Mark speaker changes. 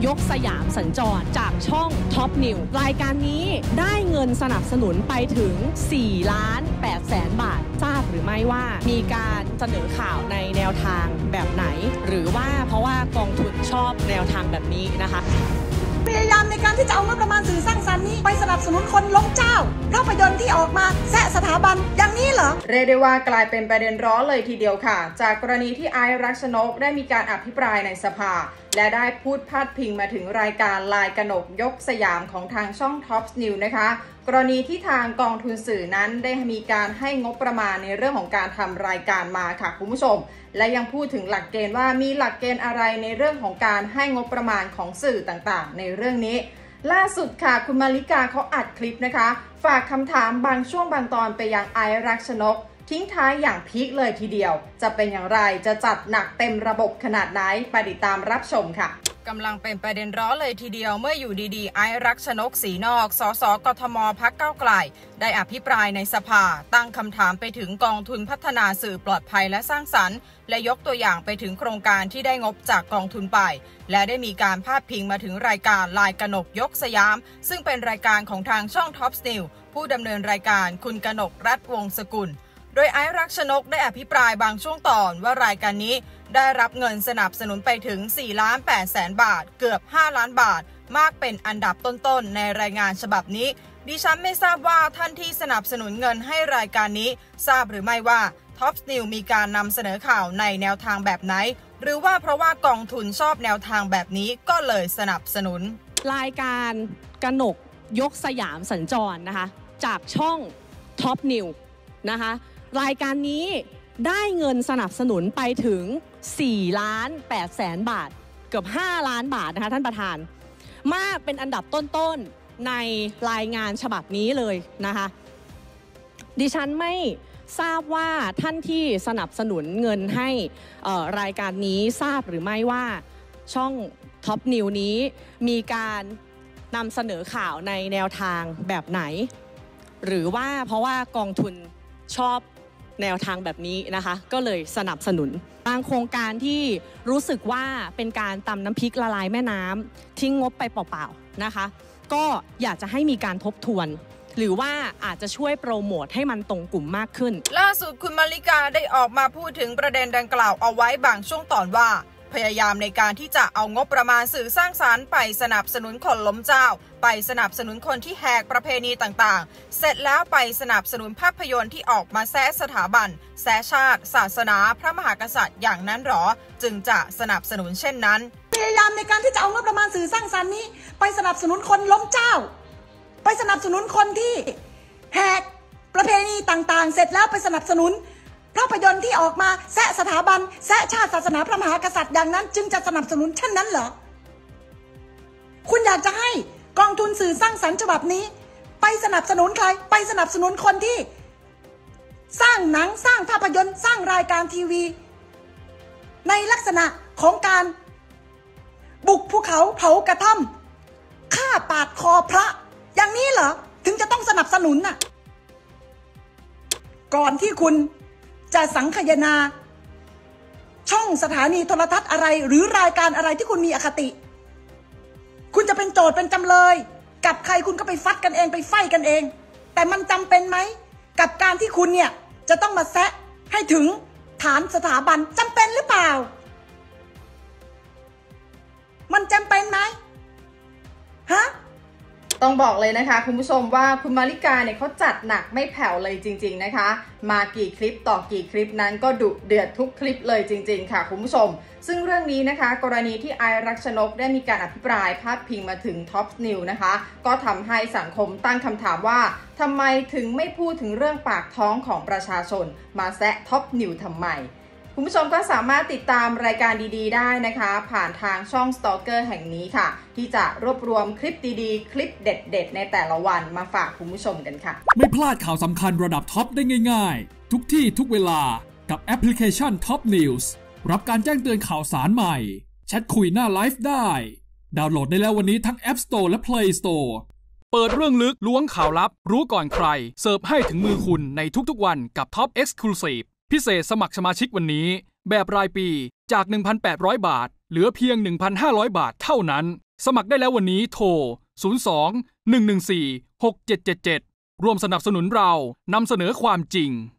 Speaker 1: กสยามสัญจรจากช่องท็อปนิวรายการนี้ได้เงินสนับสนุนไปถึง4,800,000 บาททราบหรือไม่ว่ามีการเสนอข่าวในแนวทางแบบไหนหรือว่าเพราะว่ากองทุนชอบแนวทางแบบนี้นะคะ
Speaker 2: พยายามในการที่จะเอางบประมาณสื่อสร้างสรรค์นี้ไปสนับสนุนคนล้มเจ้าภาพยนตร์ที่ออกมาแซะสถาบันอย่างนี้เหรอ
Speaker 3: เรียกได้ว่ากลายเป็นประเด็นร้อนเลยทีเดียวค่ะจากกรณีที่ไอซ์รักชนกได้มีการอภิปรายในสภาและได้พูดพาดพิงมาถึงรายการลายกนกยกสยามของทางช่อง Top News นะคะกรณีที่ทางกองทุนสื่อนั้นได้มีการให้งบประมาณในเรื่องของการทำรายการมาค่ะคุณผู้ชมและยังพูดถึงหลักเกณฑ์ว่ามีหลักเกณฑ์อะไรในเรื่องของการให้งบประมาณของสื่อต่างๆในเรื่องนี้ล่าสุดค่ะคุณมาริกาเขาอัดคลิปนะคะฝากคำถามบางช่วงบางตอนไปยังไอซ์รักชนกทิ้งท้ายอย่างพีคเลยทีเดียวจะเป็นอย่างไรจะจัดหนักเต็มระบบขนาดไหนไปติดตามรับชมค่ะกำลังเป็นประเด็นร้อนเลยทีเดียวเมื่ออยู่ดีๆไอซ์รักชนกศรีนอกสสกทมพรรคก้าวไกลได้อภิปรายในสภาตั้งคำถามไปถึงกองทุนพัฒนาสื่อปลอดภัยและสร้างสรรค์และยกตัวอย่างไปถึงโครงการที่ได้งบจากกองทุนไปและได้มีการพาดพิงมาถึงรายการลายกนกยกสยามซึ่งเป็นรายการของทางช่อง Top News ผู้ดำเนินรายการคุณกนกรัตน์วงศ์สกุลโดยไอซ์รักชนกได้อภิปรายบางช่วงตอนว่ารายการนี้ได้รับเงินสนับสนุนไปถึง4,800,000 บาทเกือบ5 ล้านบาทมากเป็นอันดับต้นๆในรายงานฉบับนี้ดิฉันไม่ทราบว่าท่านที่สนับสนุนเงินให้รายการนี้ทราบหรือไม่ว่า Top News มีการนำเสนอข่าวในแนวทางแบบไหนหรือว่าเพราะว่ากองทุนชอบแนวทางแบบนี้ก็เลยสนับสนุน
Speaker 1: รายการกนกยกสยามสัญจรนะคะจากช่อง Top News นะคะรายการนี้ได้เงินสนับสนุนไปถึง4,800,000 บาทเกือบ5 ล้านบาทนะคะท่านประธานมากเป็นอันดับต้นๆในรายงานฉบับนี้เลยนะคะดิฉันไม่ทราบว่าท่านที่สนับสนุนเงินให้รายการนี้ทราบหรือไม่ว่าช่อง Top News นี้มีการนำเสนอข่าวในแนวทางแบบไหนหรือว่าเพราะว่ากองทุนชอบแนวทางแบบนี้นะคะก็เลยสนับสนุนบางโครงการที่รู้สึกว่าเป็นการตำน้ำพริกละลายแม่น้ำทิ้งงบไปเปล่าๆนะคะก็อยากจะให้มีการทบทวนหรือว่าอาจจะช่วยโปรโมทให้มันตรงกลุ่มมากขึ้น
Speaker 3: ล่าสุดคุณมาริกาได้ออกมาพูดถึงประเด็นดังกล่าวเอาไว้บางช่วงตอนว่าพยายามในการที่จะเอางบประมาณสื่อสร้างสรรค์ไปสนับสนุนคนล้มเจ้าไปสนับสนุนคนที่แหกประเพณีต่างๆเสร็จแล้วไปสนับสนุนภาพยนตร์ที่ออกมาแซะสถาบันแซะชาติศาสนาพระมหากษัตริย์อย่างนั้นหรอจึงจะสนับสนุนเช่นนั้น
Speaker 2: พยายามในการที่จะเอางบประมาณสื่อสร้างสรรค์นี้ไปสนับสนุนคนล้มเจ้าไปสนับสนุนคนที่แหกประเพณีต่างๆเสร็จแล้วไปสนับสนุนภาพยนตร์ที่ออกมาแซะสถาบันแซะชาติศาสนาพระมหากษัตริย์อย่างนั้นจึงจะสนับสนุนเช่นนั้นเหรอคุณอยากจะให้กองทุนสื่อสร้างสรรค์ฉบับนี้ไปสนับสนุนใครไปสนับสนุนคนที่สร้างหนังสร้างภาพยนตร์สร้างรายการทีวีในลักษณะของการบุกภูเขาเผากระท่อมฆ่าปาดคอพระอย่างนี้เหรอถึงจะต้องสนับสนุนน่ะก่อนที่คุณจะสังคายนาช่องสถานีโทรทัศน์อะไรหรือรายการอะไรที่คุณมีอคติคุณจะเป็นโจทย์เป็นจำเลยกับใครคุณก็ไปฟัดกันเองไปไฟกันเองแต่มันจำเป็นไหมกับการที่คุณเนี่ยจะต้องมาแซะให้ถึงฐานสถาบันจำเป็นหรือเปล่ามันจำเป็นไหมฮะ
Speaker 3: ต้องบอกเลยนะคะคุณผู้ชมว่าคุณมาริกาเนี่ยเขาจัดหนักไม่แผ่วเลยจริงๆนะคะมากี่คลิปต่อกี่คลิปนั้นก็ดุเดือดทุกคลิปเลยจริงๆค่ะคุณผู้ชมซึ่งเรื่องนี้นะคะกรณีที่ไอซ์รักชนกได้มีการอภิปรายพาดพิงมาถึง Top News นะคะก็ทำให้สังคมตั้งคำถามว่าทำไมถึงไม่พูดถึงเรื่องปากท้องของประชาชนมาแซะ Top News ทำไมคุณผู้ชมก็สามารถติดตามรายการดีๆได้นะคะผ่านทางช่อง Stalker แห่งนี้ค่ะที่จะรวบรวมคลิปดีๆคลิปเด็ดๆในแต่ละวันมาฝากคุณผู้ชมกันค่ะ
Speaker 4: ไม่พลาดข่าวสำคัญระดับท็อปได้ง่ายๆทุกที่ทุกเวลากับแอปพลิเคชัน Top News รับการแจ้งเตือนข่าวสารใหม่แชทคุยหน้าไลฟ์ได้ดาวน์โหลดได้แล้ววันนี้ทั้ง App Store และ Play Store
Speaker 5: เปิดเรื่องลึกล้วงข่าวลับรู้ก่อนใครเสิร์ฟให้ถึงมือคุณในทุกๆวันกับ Top Exclusive พิเศษสมัครสมาชิกวันนี้แบบรายปีจาก 1,800 บาทเหลือเพียง 1,500 บาทเท่านั้นสมัครได้แล้ววันนี้โทร 02 114 6777 ร่วมสนับสนุนเรานำเสนอความจริง